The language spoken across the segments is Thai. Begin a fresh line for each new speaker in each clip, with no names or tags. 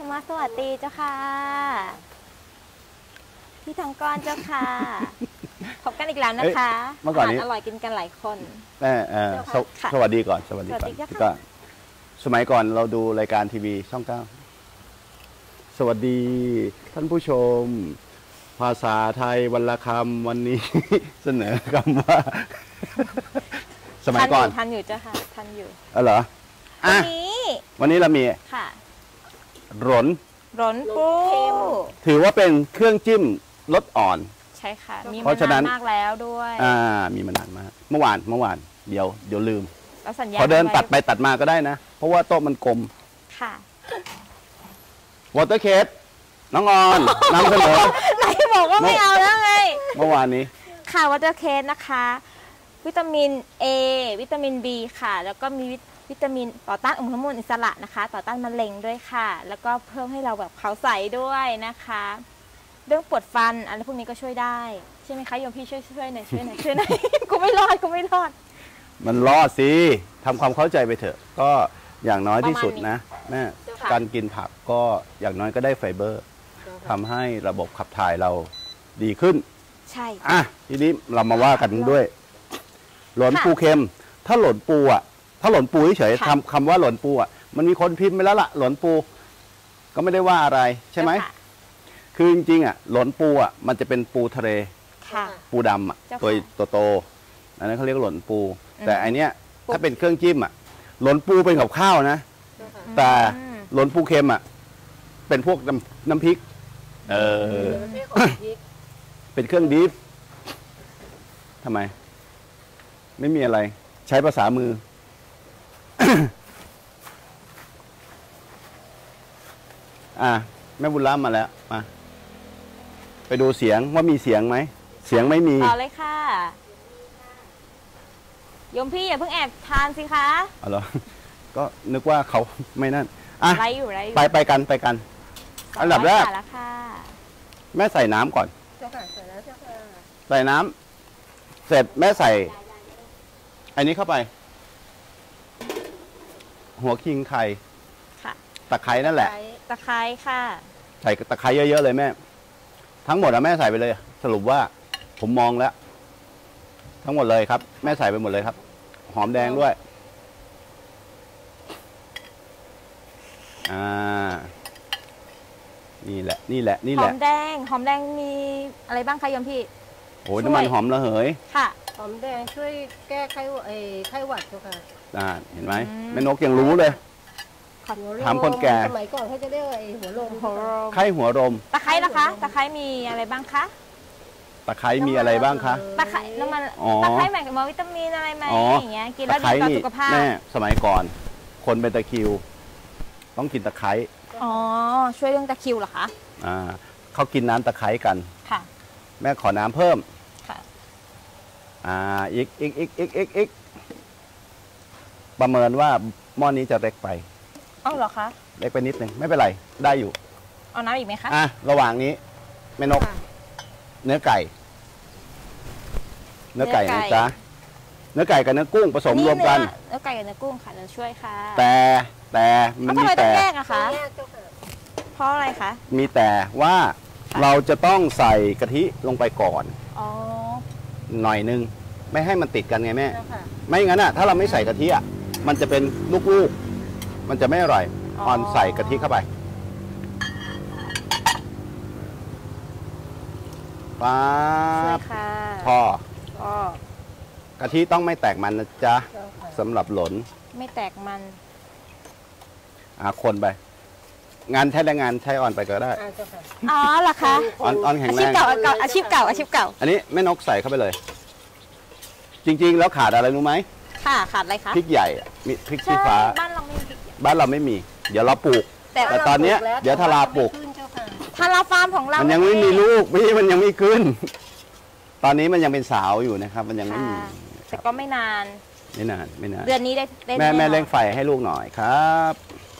มาสวัสดีเจ้าค่ะพี่ทางก้อนเจ้าค่ะพบกันอีกแล้วนะคะ
เมื่อก่อนนี้
อร่อยกินกันหลายคน
สวัสดีก่อนสวัสดีก่อนก็สมัยก่อนเราดูรายการทีวีช่อง 9สวัสดีท่านผู้ชมภาษาไทยวันละคำวันนี้เสนอคำว่าสมัยก่อน
ทันอยู่เจ้าค่ะทันอยู่
เหรอวันนี้เรามี
ค่ะ
หลน
ปู
ถือว่าเป็นเครื่องจิ้มรสอ่อน
ใช่ค่ะมีมานานมากแล้วด้วย
มีมานานมากเมื่อวานเดี๋ยวลืม
สัญญา
พอเดินตัดไปตัดมาก็ได้นะเพราะว่าโต๊ะมันกลม
ค่ะ
วอเตอร์เคสน้องออนนำเสนอ
ไหนบอกว่าไม่เอาแล้วไง
เมื่อวานนี้
ค่ะวอเตอร์เคสนะคะวิตามิน A วิตามิน B ค่ะแล้วก็มีวิตามินต่อต้านอนุมูลอิสระนะคะต่อต้านมะเร็งด้วยค่ะแล้วก็เพิ่มให้เราแบบขาวใสด้วยนะคะเรื่องปวดฟันอะไรพวกนี้ก็ช่วยได้ใช่ไหมคะโยมพี่ช่วยหน่อยกูไม่รอด
มันรอดสิทำความเข้าใจไปเถอะก็อย่างน้อยที่สุดนะแม่การกินผักก็อย่างน้อยก็ได้ไฟเบอร์ทำให้ระบบขับถ่ายเราดีขึ้น
ใช่
ทีนี้เรามาว่ากันด้วยหลนปูเค็มถ้าหลนปูเฉยๆคำว่าหลนปูมันมีคนพิมพ์ไปแล้วล่ะหลนปูก็ไม่ได้ว่าอะไรใช่ไหมคือจริงๆหลนปูมันจะเป็นปูทะเลปูดำตัวโตอันนั้นเขาเรียกหลนปูแต่อันเนี้ยถ้าเป็นเครื่องจิ้มหลนปูเป็นกับข้าวนะแต่หลนปูเค็มเป็นพวกน้ำพริกเป็นเครื่องดิฟทำไมไม่มีอะไรใช้ภาษามือแม่บุญล้ำมาแล้วมาไปดูเสียงว่ามีเสียงไหมเสียงไม่มี
ต่อเลยค่ะโยมพี่อย่าเพิ่งแอบทานสิคะ
เหรอก็นึกว่าเขาไม่นั่น
ไรอยู่
ไปกันอันดับแรกแม่ใส่น้ำก่อนใส่น้ำเสร็จแม่ใส่อันนี้เข้าไปหัวคิงไข่ตะไคร้นั่นแหละ
ตะไคร้ค่ะ
ใส่ตะไคร้เยอะๆเลยแม่ทั้งหมดแม่ใส่ไปเลยสรุปว่าผมมองแล้วทั้งหมดเลยครับแม่ใส่ไปหมดเลยครับหอมแดงด้วยนี่แหละ
หอมแดงมีอะไรบ้างคะโยมพี่
โอ้ยน้ำมันหอมระเหย
ค่ะ
หอมแดงช่วยแก้ไข้หวัดเจ้าค่ะ
เห็นไหมแม่นกยังรู้เลยถามคนแก่
สมัยก่อนเขาจะเรียกหัวลม
ไข้หัวลม
ตะไคร้นะคะตะไคร้มีอะไรบ้างคะ
ตะไคร้มีอะไรบ้างคะ
ตะไคร้น้ำมันตะไคร้หมายถึงวิตามินอะไรไหมอย่างเงี้ยกินแล้วดีต่อสุขภาพ
แม่สมัยก่อนคนเป็นตะคริวต้องกินตะไคร้
ช่วยเรื่องตะคริวเหรอคะ
เขากินน้ำตะไคร้กัน
ค่ะ
แม่ขอน้ำเพิ่ม
ค่ะ
อีกประเมินว่าหม้อนี้จะเล็กไป
เหรอคะ
เล็กไปนิดนึงไม่เป็นไรได้อยู่
เอาน้ำอีกไหมคะ
ระหว่างนี้แม่นกเนื้อไก่นะจ๊ะเนื้อไก่กับเนื้อกุ้งผสมรวมกัน
เนื้อไก่กับเนื้อกุ้งค่ะเราช่วยค่ะ
แต่มันมีแต่
แยกอะคะเพราะอะไรคะ
มีแต่ว่าเราจะต้องใส่กะทิลงไปก่อนหน่อยนึงไม่ให้มันติดกันไงแม่ไม่งั้นถ้าเราไม่ใส่กะทิมันจะเป็นลูกๆมันจะไม่อร่อยออนใส่กะทิเข้าไปพอกะทิต้องไม่แตกมันนะจ๊ะสำหรับหลน
ไม่แตกมัน
คนไปงานใช้แรงงานใช้อ่อนไปก็ได้
เหรอคะ
อ่อนแข็งแรง
อาชีพเก่า
อันนี้แม่นกใส่เข้าไปเลยจริงๆแล้วขาดอะไรรู้ไหม
ขาดอะไรคะ
พริกใหญ่มีพริกชี้ฟ้าบ้านเราไม่มีเดี๋ยวเราปลูกแต่ตอนนี้เดี๋ยวทาราปลูก
ทาราฟาร์มของเรา
มันยังไม่มีลูกมันยังไม่ขึ้นตอนนี้มันยังเป็นสาวอยู่นะครับมันยังไม่มี
แต่ก็ไม่นาน
เ
ดือนนี้ได้
แม่เร่งไฟให้ลูกหน่อยครับ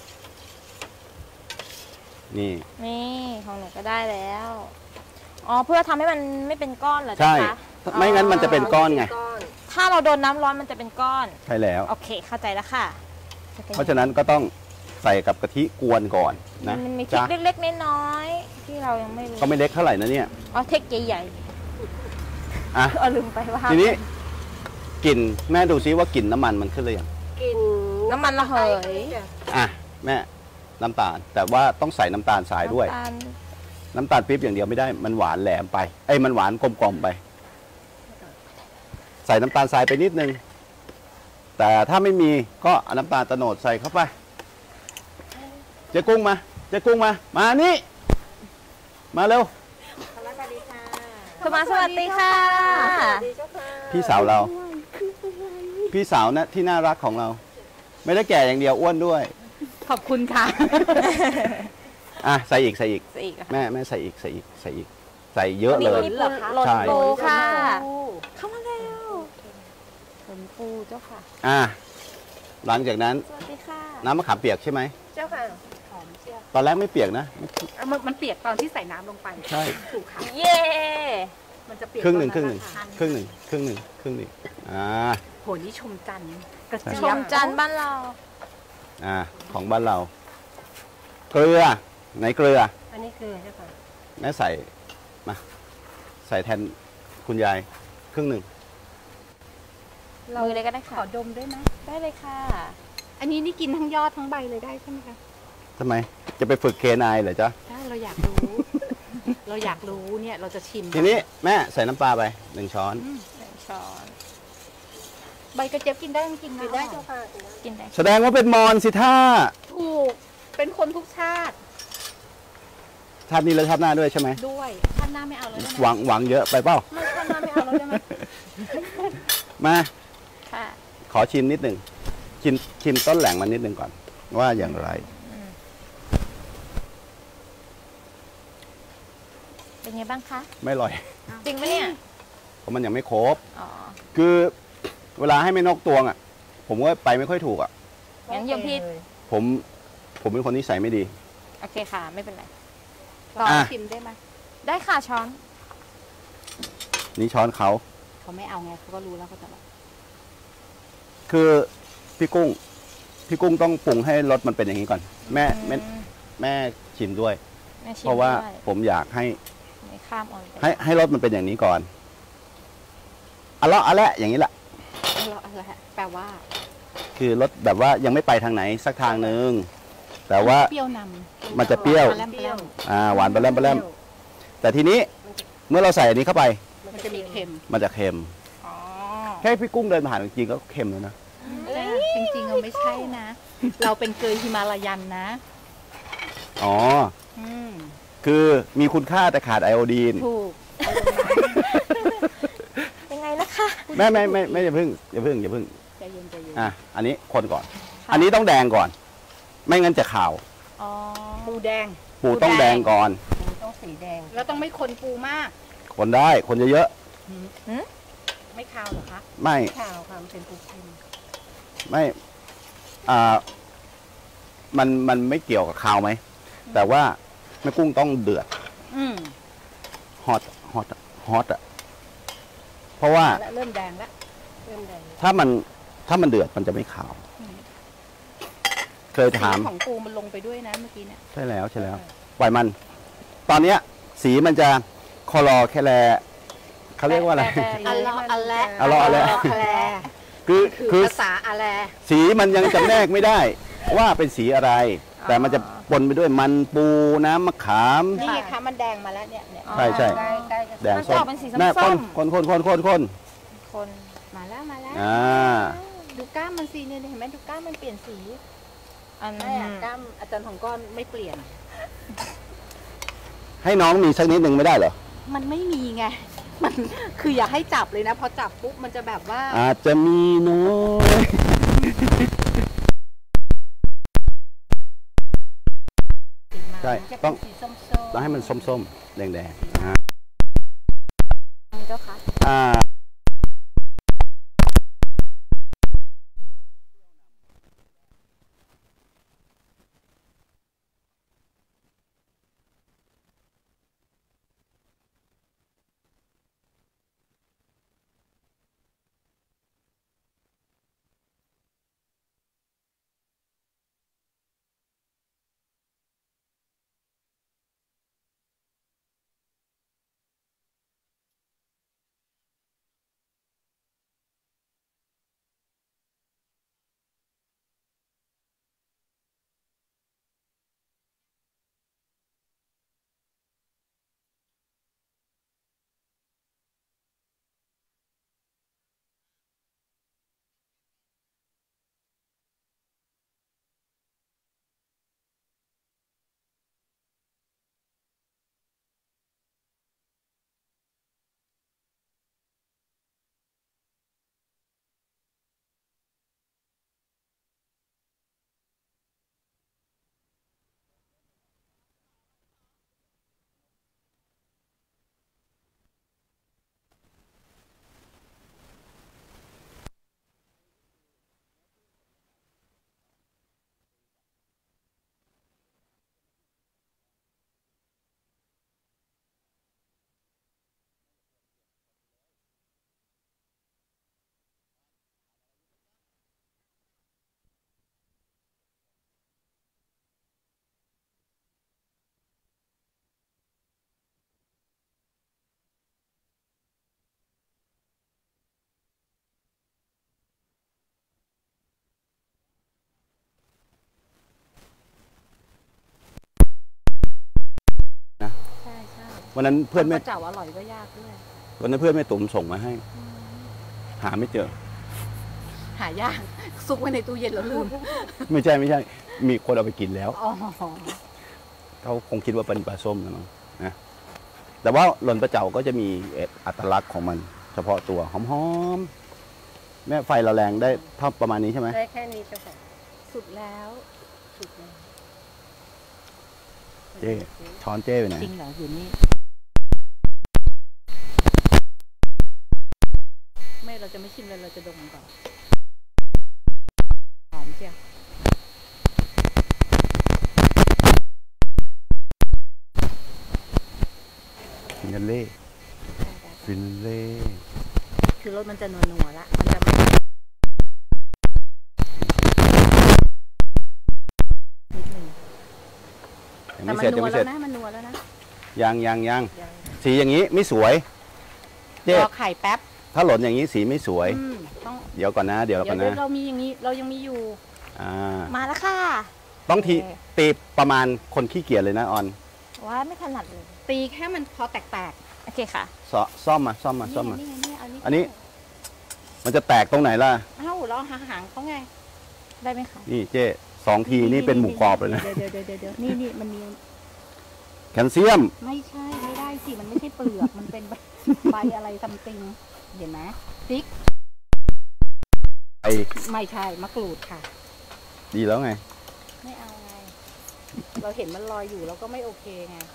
นี่
ของหนูก็ได้แล้วเพื่อทำให้มันไม่เป็นก้อนเหรอ
ใช่ไม่งั้นมันจะเป็นก้อนไง
ถ้าเราโดนน้ำร้อนมันจะเป็นก้อน
ใช่แล้ว
โอเคเข้าใจแล้วค่ะ
เพราะฉะนั้นก็ต้องใส่กับกะทิกวนก่อนนะ
มันมีทริค
จ้ะ
เล็กๆน้อยๆที่เรายังไม่รู้
ก็ไม่เล็กเท่าไหร่นะเนี่ย
อ๋อเทคใหญ่
อ่ะ
ๆเอาลืมไปว่า
ทีนี้กลิ่นแม่ดูซิว่ากลิ่นน้ำมันมันขึ้นหรือยัง
กิน
น้ำมันระเหย
อ่ะแม่น้ำตาล แต่ว่าต้องใส่น้ำตาลทรายด้วย
น้ำตาล
น้ำตาลปี๊บอย่างเดียวไม่ได้มันหวานแหลมไปมันหวานกลมๆไป ใส่น้ำตาลทรายไปนิดนึง แต่ถ้าไม่มีก็เอาน้ำตาลโตโนดใส่เข้าไปเจ๊กุ้งมาเจ๊กุ้งมานี่มาเร็ว
สวัสดีค่ะ
พี่สาวเรา พี่สาวนะที่น่ารักของเรา ไม่ได้แก่อย่างเดียวอ้วนด้วย
ขอบคุณค่ะ
อ่ะใส่อีก
ใส่อีกอะ
แม่ใส่อีกใส่เยอะเลย
มีหล่น
ใช่
ปูค่ะ เข้ามาเร็วหล่นปูเจ้าค่ะ
อ่ะหลังจากนั้น
สวัสดีค่ะ
น้ำมะขามเปียกใช่ไหม
เจ้าค่ะหอมเชียว
ตอนแรกไม่เปียกนะ
มันเปียกตอนที่ใส่น้ำลงไป
ใช่
ถูกค่ะ
เย้
มันจะเปียก
ครึ่งหนึ่ง
ตอ
ครึ่งหนึ่ง
ะ
ครึ่งหนึ่งอ่า
โหนี่ชมจันทร์กระ
ใช่
เจี๊
ช
ยบ
มจันทร์บ้านเรา
ของบ้านเรา เกลือไหนเกลือ
อันนี้คือใช่ค่ะ
แม่ใส่มาใส่แทนคุณยายครึ่งหนึ่ง
มือเลยก็ได้
ข
ค่ะ
อดมด้วยนะ
ได้เลยค่ะ
อันนี้นี่กินทั้งยอดทั้งใบเลยได้ใช่ไหมคะ
ทำไมจะไปฝึกเคนายเหรอจ๊ะ
ถ้าเราอยากรู้ เราอยากรู้เนี่ยเราจะชิม
ทีนี้แม่ใส่น้ำปลาไป1 ช้อน
1 ช้อน
ใบกระเจี๊ยบกินได้จริงๆนะ
กินได้เจ้าค่ะ
กินได้
แสดงว่าเป็นมอญสิท่า
ถูกเป็นคนทุกชาติ
ชาตินี้และชาติหน้าด้วยใช่ไหม
ด้วยชาติหน้าไม่เอาแล้วได้ไหม
หวังเยอะไปเปล่า
ไม่ชาติหน้าไม่เอาแล้วได้ไหม
มา
ค่ะ
ขอชิมนิดหนึ่งชิมต้นแหล่งมันนิดหนึ่งก่อน ว่าอย่างไร
เป็นไงบ้างคะ
ไม่อร่อย
จริงปะเนี่ย
เพราะมันยังไม่ครบ
อ๋อ
คือเวลาให้ไม่นกตวงอ่ะ ผมก็ไปไม่ค่อยถูกอ่ะ
งั้นโยมพี่
ผมเป็นคนนิสัยไม่ดี
โอเคค่ะ ไม่เป็นไร
ลอง
อ่ะ
ชิมได้ไหม
ได้ค่ะช้อน
นี่ช้อนเขา
เขาไม่เอาไงเขาก็รู้แล้วเขาจะแบบ
คือพี่กุ้งต้องปรุงให้รสมันเป็นอย่างนี้ก่อน แม่ชิมด้วย
แม่ชิม
เพราะว่า
ด้วย
ผมอยากให้
ไม่ข้ามออนไป
ให้รสมันเป็นอย่างนี้ก่อนอะละอย่างนี้แหละ
เราอะไรฮะแปลว่า
คือรสแบบว่ายังไม่ไปทางไหนสักทางหนึ่งแต่ว่า
เปรี้ยวนำ
มันจะเปรี้ยว
ปลาแรม
หวานปลาแรมแต่ทีนี้เมื่อเราใส่อันนี้เข้าไป
มันจะมีเค็ม
มันจะเค็ม
อ๋อ
แค่พี่กุ้งเดินผ่านจริงๆก็เค็มแล้วนะ
จริงๆเราไม่ใช่นะ เราเป็นเกยฮิมาลายันนะ
อ๋อ
อืม
คือมีคุณค่าแต่ขาดไอโอดีน
ถูก
ยังไงนะคะ
ไม่อย่าเพิ่ง
ใจเย็นใจเย็น
อันนี้คนก่อน
ค่ะ
อันนี้ต้องแดงก่อน ไม่งั้นจะขาว
อ๋อ
ปูแดง
ปูต้องแดงก่อน
ต้องสีแดง
แล้วต้องไม่คนปูมาก
คนได้คนเยอะ
ไม่คาวเหรอคะ
ๆไม่
ข่าวค่ะมันเป็นปูเค็ม
ไม่มันไม่เกี่ยวกับข้าวไหมแต่ว่าแม่กุ้งต้องเดือด
อืม
ฮอตอ่ะเพราะว่า
และเริ่มแดงแล้ว
เริ่มแดง
ถ้ามันเดือดมันจะไม่ขาว เคยถาม
สีของปูมันลงไปด้วยนะเมื่อกี้เนี่ย
ใช่แล้วปล่อยมัน ตอนเนี้ยสีมันจะคอรอแคลเขาเรียกว่าอะไร
อัลลออัลแล
อัลลออัลแล คือ
คือภาษาอัลแล
สีมันยังจำแนกไม่ได้ว่าเป็นสีอะไร แต่มันจะปนไปด้วยมันปูน้ำมะขาม
นี่ไงคะมันแดงมาแล้วเนี่ย
ใช่
ใกล้จะ
แดง
มัน
ส้
จะอ
ม
อกเป็นสี
น่า
ส้ม
คน
คน
มาแล้ว
อ่า
ดูกล้ามมันสิเนี่ยเห็นไหมดูกล้ามมันเปลี่ยนสี
อัน
ไม่อะกล้ามอาจารย์ของก้อนไม่เปลี่ยน
ให้น้องมีสักนิดหนึ่งไม่ได้เหรอ
มันไม่มีไง มันคืออย่าให้จับเลยนะ พอจับปุ๊บมันจะแบบว่า
อาจจะมีน้อยใช่ต้อง
สีส้ม
ต้องให้มันส้มๆแดงๆ
เจ้าค่ะ
อ่าวันนั้นเพื่อน
ป
แม่
ลาเจ๋าอร่อยก็ยากด้วย
วันนั้นเพื่อนแม่ตุ๋มส่งมาให้ หาไม่เจอ
หายาก ซุกไว้ในตู้เย็นแล้วลืม
ไม่ใช่ มีคนเอาไปกินแล้ว
อ๋อ
เขาคงคิดว่าเป็นปลาส้มนะมั้งนะแต่ว่าหล่นปลาเจ๋าก็จะมีอัตลักษณ์ของมัน เฉพาะตัวหอมๆแม่ไฟเราแรงได้เท่าประมาณนี้ใช่ไหม
ได้แค่นี้เจ้าค่ะ
สุดแล้ว
สุดเลย
เจ้ช้อนเจ้ไปไหน
จริงเหรออยู่นี่ไม่เราจะไม่ชิมเลยเราจะดมมันก่อนหอมเจียว
ฟินาเล่ฟินาเล่
คือรสมันจะนัวๆละมันจะไม่นิดนึง
ยัง
แต่
ไม่
มัน
เสร็จ
นั
ยัง
ว
ไม่
แล้
เสร็
ว
จ
นะมันนัวแล้วนะ
ยัง
ยัง
สีอย่างนี้ไม่สวยเจ๊
รอไข่แป๊บ
ถ้าหล่นอย่างนี้สีไม่สวย
ต้อง
เดี๋ยวก่อนนะ เดี๋ยว
เดี๋
ก่
ย
อ
วน
นะ
เรามีอย่างนี้เรายังมีอยู่
อ่า
มาแล้วค่ะ
ต้องที
โอเค
ตีประมาณคนขี้เกียจเลยนะออน
ว่าไม่ถนัดเลย
ตีแค่มันพอแตก
โอเคค่ะ
ซ่อมมา
ๆ
ซ่อมมา
นี่ไงนี่ไงเอา
อันนี้ มันจะแตกตรงไหนล่ะ
เอ้าเราหางเขาไง
ได้ไหมคะ
นี่เจ๊2 ทีนี่เป็นหมูกรอบเลยนะ
เดี๋ยวนี่มันมี
แคลเซียม
ไม่ใช่ไม่ได้สิมันไม่ใช่เปลือกมันเป็นใบอะไรซัมติงเห็นไหมพริก
ไอ
ไม่ใช่มะกรูดค่ะ
ดีแล้วไง
ไม่เอาไง เราเห็นมันลอยอยู่เราก็ไม่โอเคไง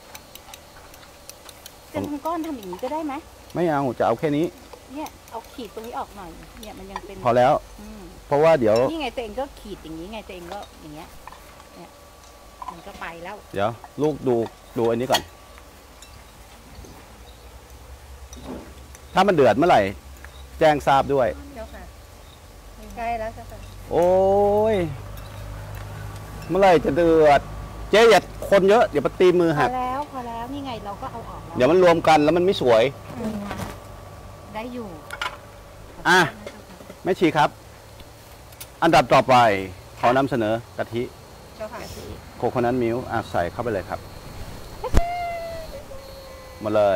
จะทำก้อนทำอย่างนี้ก็ได้ไหม
ไม่เอาจะเอาแค่นี้
เนี่ยเอาขีดตรงนี้ออกหน่อย เนี่ยมันยังเป็น
พอแล้ว
อืม
เพราะว่าเดี๋ยว
นี่ไงตัวเองก็ขีดอย่างนี้ไงตัวเองก็อย่างเงี้ย เนี่ยมันก็ไปแล้ว
เดี๋ยว ลูกดูอันนี้ก่อน ถ้ามันเดือดเมื่อไหร่ แจ้งทราบด้วย
เจ้าค่ะใกล้แล้วเจ้าค่ะ
โอ้ย เมื่อไหร่จะเดือด เจ๊อย่าคนเยอะ เดี๋ยวปตีมือ
พ
หั
อก แล้วนี่ไงเราก็เอาออกแล้ว
เดี๋ยวมันรวมกันแล้วมันไม่สวย
ได้อยู่
อ่ะ แม่ชีครับ อันดับต่อไป ขอนำเสนอกะทิ
เจ้าค่ะ
โคโคนัทมิลค์ใส่เข้าไปเลยครับ มาเลย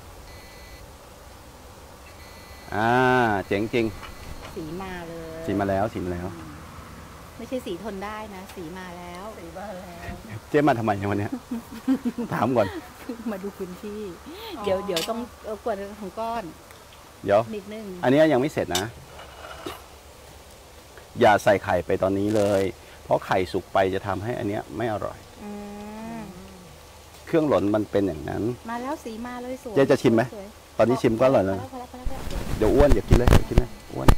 เจ๋งจริง
สีมาเลย
สีมาแล้ว สีมาแล้ว
ไม่ใช่สีทนได้นะ สีมาแล้ว
สีบ้านแล้ว
เจ๊มาทำไมในยวันเนี้ย ถามก่อน
มาดูพื้นที่ เดี๋ยวต้องเอากวนของก้อน
เดี๋ยว
นิดนึง
อันนี้ยังไม่เสร็จนะ อย่าใส่ไข่ไปตอนนี้เลย เพราะไข่สุกไปจะทำให้อันเนี้ยไม่อร่อย
อืม
เครื่องหล่นมันเป็นอย่างนั้น
มาแล้วสีมาเลยสวย
เจ๊จะชิมไหม
สวย
ตอนนี้ชิมก็อร่อย
พ
แล้ว
แล้วพอแล้วพอแล้วพอแล้ว
เดี๋ยวอ้วนอย่ากินเลยอย่ากินเลยอ้วน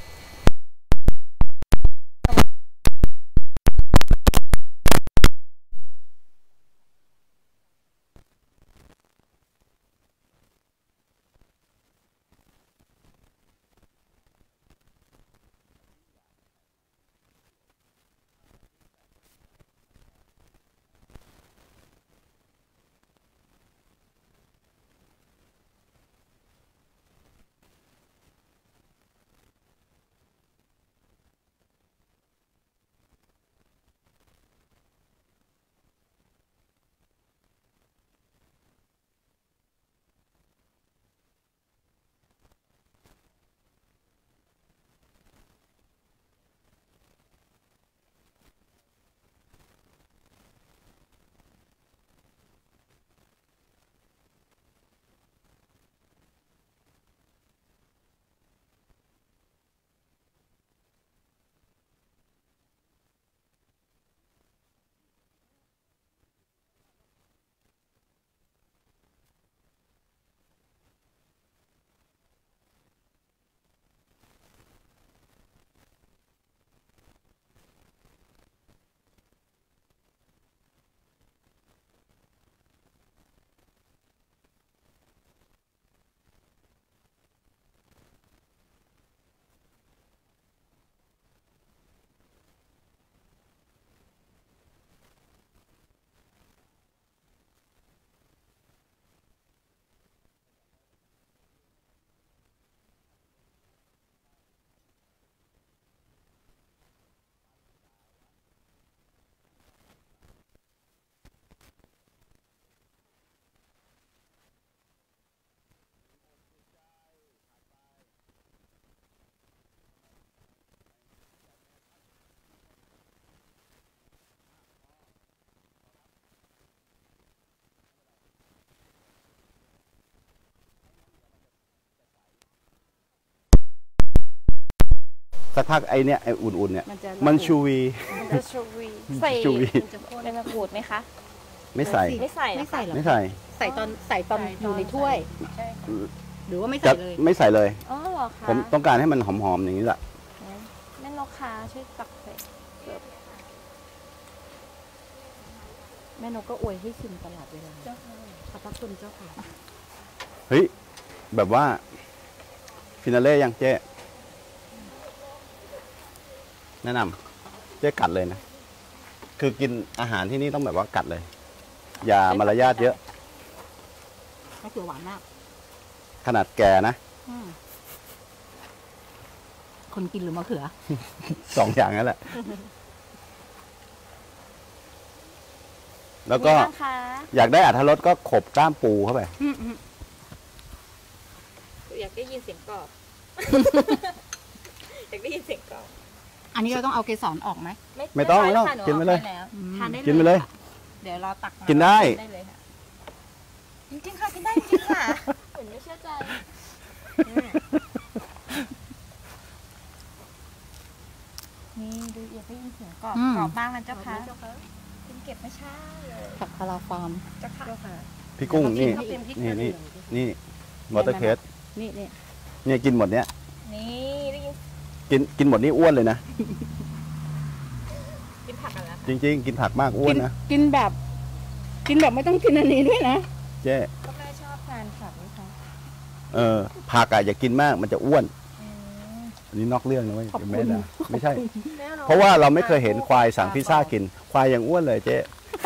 สักพักไอเนี้ยไออุ่นๆเนี่ย
มันจะ
มันชูวี
มันจะชวีใส่
ชูวี
มันจะข้น
เป็นมะกรูดไหมคะ
ไม่ใส่
ไม่ใส่
ไม่ใส่หรอ
ไม่ใส่
ใส่ตอนอยู่ในถ้วย
ใช่ค่ะ
หรือว่าไม่
จะ
ใส่เลย
ไม่ใส่เลย
อ๋อเหรอคะ
ผมต้องการให้มันหอมๆอย่างนี้แหละ
แม่นกคะช่วยตักใส่เสิร์ฟ
แม่นกก็อวยให้ชิมตลอดเวลา
เจ้าค่ะ
ขอบพระคุณเจ้าค่ะ
เฮ้ยแบบว่าฟินาเล่ยังเจ๊แนะนำเจ๊กัดเลยนะ คือกินอาหารที่นี่ต้องแบบว่ากัดเลย อย่ามารยาทเยอะ
มะเขือหวานมาก
ขนาดแก่นะ
อืมคนกินหรือมะเขือ
สองอย่างนั่นแหละ แล้วก็
มีบ้างคะ
อยากได้อรรถรสก็ขบกล้ามปูเข้าไป
อยากได้ยินเสียงกรอบ อยากได้ยินเสียงกรอบ
อันนี้เราต้องเอาเกสรออกไหม
ไม่ต้อง
ด้
ไม่ต้อง
ค่ะห
กินไปเลย
อาแล้ว
อืม
ทานได้เลย
กินไปเลย
ค่ะ
เดี๋ยวเราตักมา
กินได้
ได้เลยค่ะจริงๆค่ะกินได้จริงๆค่ะเหมือนไม่เชื่อใจนี่ดูอยากได้ยินเสียงกรอบกรอบมากนะเจ้าค่ะ
เจ้าค่ะ
คุณเก็บไม่ช้าเลย
ผักพาราฟาร์ม
เจ้าค่ะ
เจ้าค่ะ
พี่กุ้งนี่
เขาเป็นพริก
นี่
กระเห
นี่
รี่ยง
นี่วอเตอร์เคส
นี่
เนี่ยกินหมดเนี้ย
นี่ได้ยิน
กินหมดนี่อ้วนเลยนะ
กินผักกันแล้ว
จริง ๆ กินผักมากอ้วนนะ
กินแบบไม่ต้องกินอันนี้ด้วยนะ
เจ๊
ก็แม่ชอบทานผักไหมคะ
ผักอะอย่ากินมากมันจะอ้วน
อืม
อันนี้นอกเรื่องนะเว้ย
ขอบคุณ
เดี๋ยวแม่ด่าไม่ใช่
แน่นอน
เพราะว่าเราไม่เคยเห็นควายสั่งพิซซ่ากิน ควายยังอ้วนเลยเจ๊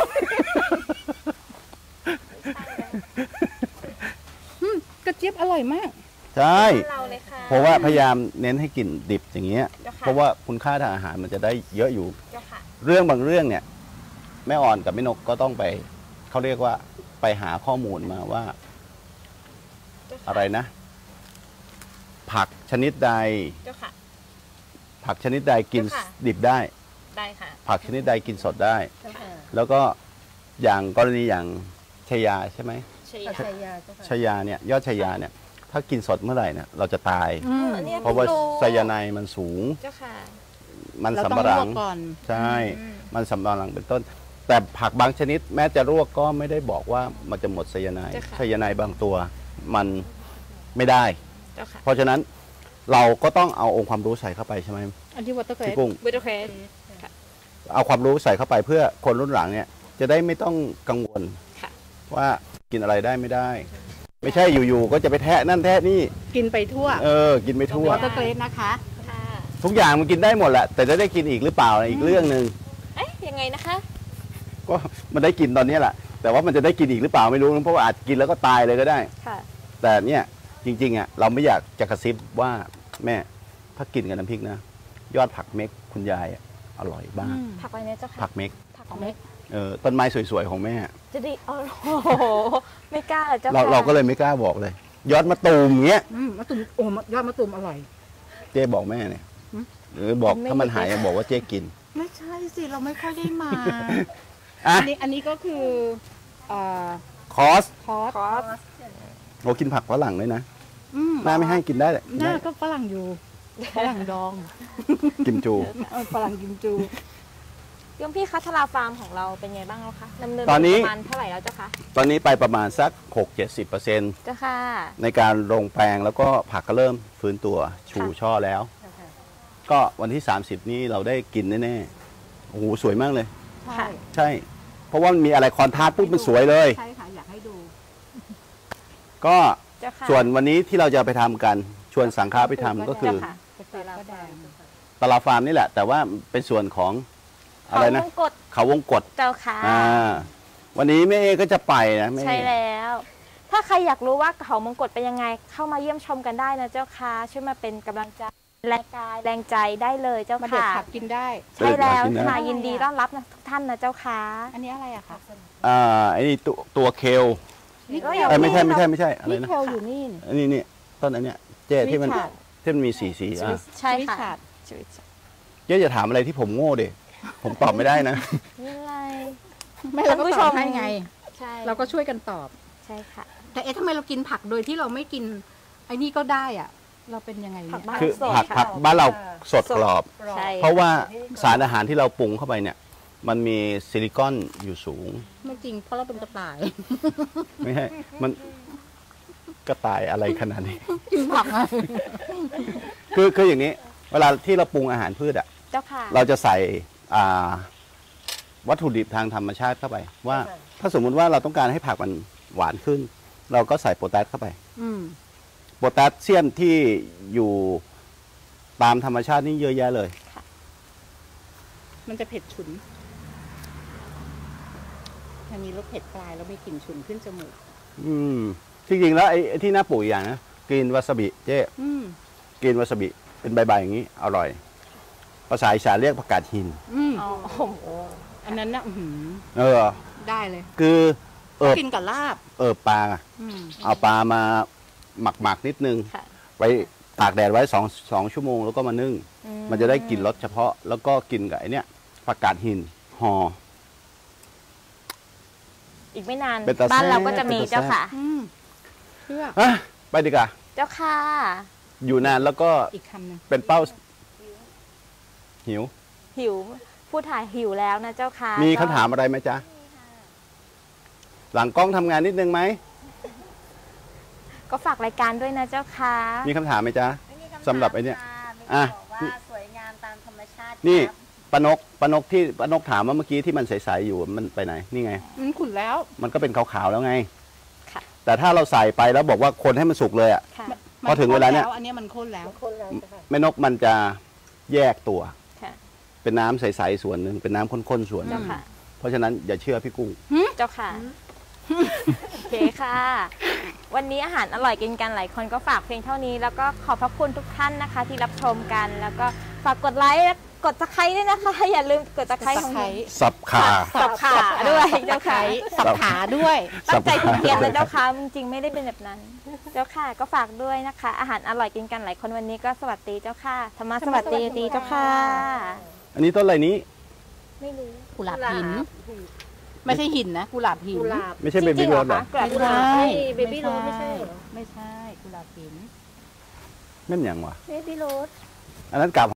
กระเจี๊ยบอร่อยมาก
ใช่
เราเลยค่ะ
เพราะว่าพยายามเน้นให้กินดิบอย่างเงี้ย
เจ้าค่ะ
เพราะว่าคุณค่าทางอาหารมันจะได้เยอะอยู่
เจ้าค่ะ
เรื่องบางเรื่องเนี่ย แม่อ่อนกับแม่นกก็ต้องไปเขาเรียกว่าไปหาข้อมูลมาว่า
เจ้าค่ะ
อะไรนะ ผักชนิดใด
เจ้าค่ะ
ผักชนิดใดกิน
เจ้าค่ะ
ดิบได้
ได้ค่ะ
ผักชนิดใดกินสดได้
เจ้าค่ะ
แล้วก็อย่างกรณีอย่างชยาใช่ไหม
ใช่
ปัจ
ค่ะ
จัยยาเจ้าค่ะ
ชยาเนี่ยยอดชยาเนี่ย ถ้ากินสดเมื่อไหร่เนี่ยเราจะตาย
อันนี้
เพราะว่า
พิ่ง
ไซยาไนด์มันสูง
เจ้าค่ะ
มัน
เรา
สำ
ต้อง
ปะห
ล
ลั
ว
ง
กก่อน
ใช่
อืม
มันสำปะหลังเป็นต้น แต่ผักบางชนิดแม้จะลวกก็ไม่ได้บอกว่ามันจะหมดไซยาไนด์
เจ้าค่ะ
ไซยาไนด์บางตัวมันไม่ได้
เจ้าค่ะ
เพราะฉะนั้นเราก็ต้องเอาองค์ความรู้ใส่เข้าไปใช่ไหม
อันที่วอเตอร์เกร
พี่
ด
กุ้ง
วิตาเคส
เอาความรู้ใส่เข้าไปเพื่อคนรุ่นหลังเนี่ย จะได้ไม่ต้องกังวล
ค่ะ
ว่ากินอะไรได้ไม่ได้ ไม่ใช่อยู่ๆก็จะไปแทะนั่นแทะนี่
กินไปทั่ว
กินไม่ทั่ว
วอเตอร์เกรดนะคะ
ค่ะ
ทุกอย่างมันกินได้หมดแหละแต่จะได้กินอีกหรือเปล่าอีกเรื่องหนึ่ง
เอ๊ะยังไงนะคะ
ก็มันได้กินตอนนี้แหละแต่ว่ามันจะได้กินอีกหรือเปล่าไม่รู้นะเพราะว่าอาจกินแล้วก็ตายเลยก็ได้
ค่ะ
แต่เนี่ยจริงๆอ่ะเราไม่อยากจะกระซิบว่าแม่ถ้ากินกับน้ำพริกนะยอดผักเม็กคุณยายอะอร่อยบ้าง
ผักอะไรเนี่ยเจ้าค่ะ
ผักเม็ก
ผักเม็ด
ต้นไม้สวยๆของแม่
จะดีโอ้โหไม่กล้าเหรอเจ้า
เรา
ค่ะ
เราก็เลยไม่กล้าบอกเลย ยอดมะตูมเงี้ย
มะตูมโอ้ยอดมะตูมอร่อย
เจ๊บอกแม่เนี่ย
หืม
หรือบอกถ้ามันหายบอกว่าเจ๊กิน
ไม่ใช่สิเราไม่ค่อยได้มา
อ่ะ
อันนี้ก็คือเอ่อ
คอส
คอส
คอส
โอ้กินผักฝรั่งด้วยนะ
อืม
แม่ไม่ให้กินได้เลยกิน
หน้า
ได้
ก็ฝรั่งอยู่ฝรั่งดอง
กิมจู
ฝรั่งกิมจู
ยมพี่คัทราฟาร์มของเราเป็นไงบ้างแล้วคะดำเนิน
ตอนนี้
ประมาณเท่าไหร่แล้วเจ้าคะ
ตอนนี้ไปประมาณสัก 6-70%
เจ้าค่ะ
ในการลงแปลงแล้วก็ผักก็เริ่มฟื้นตัวชู
ค่ะ
ช่อแล้ว
เจ้าค่ะ
ก็วันที่ 30 นี้เราได้กินแน่ๆโอ้โหสวยมากเลย
ใช่
ใช่ เพราะว่ามันมีอะไรคอนทราสต์ปุ๊บมันสวยเลย
ใช่ค่ะอยากให้ดู
ก็
เจ้าค่ะ
ส่วนวันนี้ที่เราจะไปทำกันชวนสังค้าไปทำก็คือ
เจ้าค่ะ
กระเจี๊ยบก็แดง
ตลาดฟาร์มนี่แหละ แต่ว่าเป็นส่วนของอะไรนะ
เขาวงกต
เขาวงกฏ
เจ้าค่ะ
วันนี้แม่เอก็จะไปนะแม่เอ
ใช่แล้ว ถ้าใครอยากรู้ว่าเขามงกฎเป็นยังไง เข้ามาเยี่ยมชมกันได้นะเจ้าค่ะ ช่วยมาเป็นกำลังใจแรงกายแรงใจได้เลยเจ้า
มาเด็ด
ค่ะ
ผักกินได้
ใช่แล้ว
กินนะ
ค่ะยินดีต้อนรับนะทุกท่านนะเจ้าค่ะ
อันนี้อะไรอะคะ
ไอ้นี่ตัวเคล
นี่
ก็
เค
ยั
ล
ง
ไม่ใช่อะไร
นี่
นะ
เคลอยู่นี่
อันนี้นี่ต้นอันเนี้ยเจ๊ที่มัน
สวิตช์
ที่มันมีสีอ่ะ
ใช่
สวิต
ค่ะ
ชาร์ด
ชีวิต
เจ๊จะถามอะไรที่ผมโง่ดิผมตอบไม่ได้นะ
ไม่เป็นไร
ไม่เราก็
ท่านผู้
ต
ช
อบ
ม
ให้ไง
ใช่
เราก็ช่วยกันตอบ
ใช่ค่ะ
แต่ทำไมเรากินผักโดยที่เราไม่กินไอ้นี่ก็ได้อ่ะเราเป็นยังไง
ผั
เนี่
ก
ย
บ้าน
คือ
สด
ผัก
ค่ะ
ผักบ้านเราสดกรอบ
ใช่
เพราะว่าสารอาหารที่เราปรุงเข้าไปเนี่ย มันมีซิลิคอนอยู่สูง
ไม่จริงเพราะเราเป็นกระต่าย
ไม่ใช่มันกระต่ายอะไรขนาดนี้
กินผักไง
คืออย่างนี้ เวลาที่เราปรุงอาหารพืชอ่ะ
เจ้าค่ะ
เราจะใส่วัตถุดิบทางธรรมชาติเข้าไป ว่าถ้าสมมุติว่าเราต้องการให้ผักมันหวานขึ้น เราก็ใส่โพแทสเข้าไป
อืม
โพแทสเซียมที่อยู่ตามธรรมชาตินี่เยอะแยะเลย
มันจะเผ็ดฉุนมันมีรสเผ็ดปลายแล้วมีกลิ่นฉุนขึ้นจมูก
อืมจริงๆแล้วไอ้ที่น่าปลูกอีกอย่างนะกรีนวาซาบิเจ๊
อืม
กรีนวาซาบิเป็นใบๆอย่างนี้ อร่อย ภาษาอีสานเรียกผักกาดหิน
อืม
อ๋อโอ้โห
อันนั้นนะอื้อหือ
เออ
ได้เลย
คือบ
กินกับลาบ
ปลา
อืม
เอาปลามาหมักนิดนึง
ค่ะ
ไปตากแดดไว้2 ชั่วโมงแล้วก็มานึ่ง มันจะได้กลิ่นรสเฉพาะ แล้วก็กินกับไอ้เนี่ยผักกาดหินห่อ
อีกไม่นาน
เป็นตาแซ่บ
บ้านเราก็จะมี
เป็นตาแซ่บ
เจ้าค่ะ
อืมเชื่อ
อ่ะไปดีกว่า
เจ้าค่ะ
อยู่นานแล้วก็
อีกคำหนึ่ง
เป็นเป้าหิว
หิวผู้ถ่ายหิวแล้วนะเจ้าค่ะ
มี
ก็
คำถามอะไรไหมจ๊ะ หลังกล้องทำงานนิดนึงไหม
ก็ฝากรายการด้วยนะเจ้าค่ะ
มีคำถามไหมจ๊ะ สำหรับไอ้เนี่ย
อ่ะ
อ่ะ
บอกว่าสวยงามตามธรรมชาติ
นี่
ครับ
ปานกที่ปานกถามว่าเมื่อกี้ที่มันใสๆอยู่มันไปไหน นี่ไง
มันขุ่นแล้ว
มันก็เป็นขาวๆแล้วไง
ค่ะ
แต่ถ้าเราใส่ไปแล้วบอกว่าคนให้มันสุกเลยอ่ะ
ค่ะ
พอถึงเวลาเนี่ย
อันนี้มันข้นแล้ว
คนเราจะค่ะ
แม่นกมันจะแยกตัว
ค่ะ
เป็นน้ำใสๆส่วนหนึ่งเป็นน้ำข้นๆส่วนหนึ่
เจ้าง ค่ะ
เพราะฉะนั้นอย่าเชื่อพี่กุ้ง
เจ้าค่ะ โอเคค่ะ วันนี้อาหารอร่อยกินกันหลายคนก็ฝากเพียงเท่านี้ แล้วก็ขอบพระคุณทุกท่านนะคะ ที่รับชมกัน แล้วก็ฝากกดไลค์และกดซับสไครต์ด้วยนะคะ อย่าลืมกดซับสไครต์ของหนู
สับขา
สับขาด้วยเจ้าค่ะ
สับขาด้วย
ตั้งใจคุณเพียรเลยเจ้าค่ะจริงๆไม่ได้เป็นแบบนั้น เจ้าค่ะก็ฝากด้วยนะคะ อาหารอร่อยกินกันหลายคนวันนี้ก็สวัสดีเจ้าค่ะธรรมะสวัสดีเจ้าค่ะ
อันนี้ต้นอะไรนี้
ไม่รู้
กุหลาบหิน ไม่ใช่หินนะกุหลาบหิน
กุหลาบ
ไม่ใช่เบบี้โรสเหรอ
กระ
ไม่
ดา
ใช่
ษ
เบบี้โรสไม่ใช่เหรอ
ไม่ใช่กุหลาบหิน
นั่นอย่างวะ
เบบี้โรส
อันนั้นกาบ